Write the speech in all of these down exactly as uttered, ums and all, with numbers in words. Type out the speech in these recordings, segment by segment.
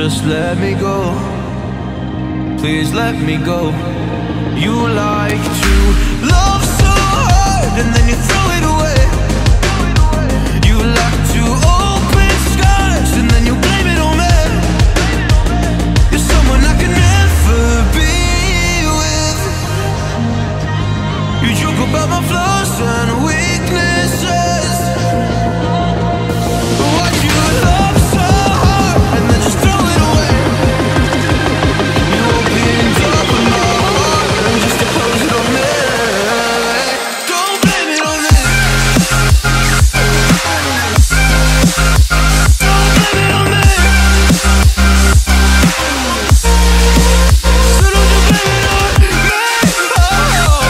just let me go. Please let me go. You like to love so hard and then you throw it away. You like to open scars and then you blame it on me. You're someone I can never be with. You joke about my flaws and weaknesses. Why'd you love so hard and then just throw it away? You opened up my heart and just to close it on me. Don't blame it on me. Don't blame it on me. So don't you blame it on me. Oh,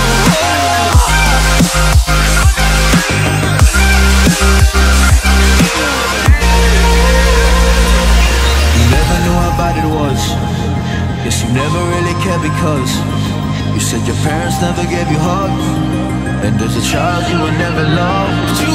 you never knew how bad it was. Guess you never really cared because you said your parents never gave you hugs, and as a child you were never loved. You